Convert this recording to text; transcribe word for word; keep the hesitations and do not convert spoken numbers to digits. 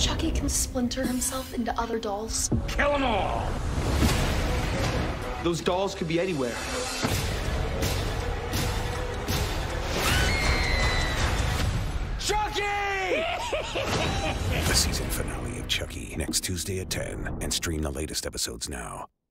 Chucky can splinter himself into other dolls. Kill them all! Those dolls could be anywhere. Chucky! The season finale of Chucky, next Tuesday at ten, and stream the latest episodes now.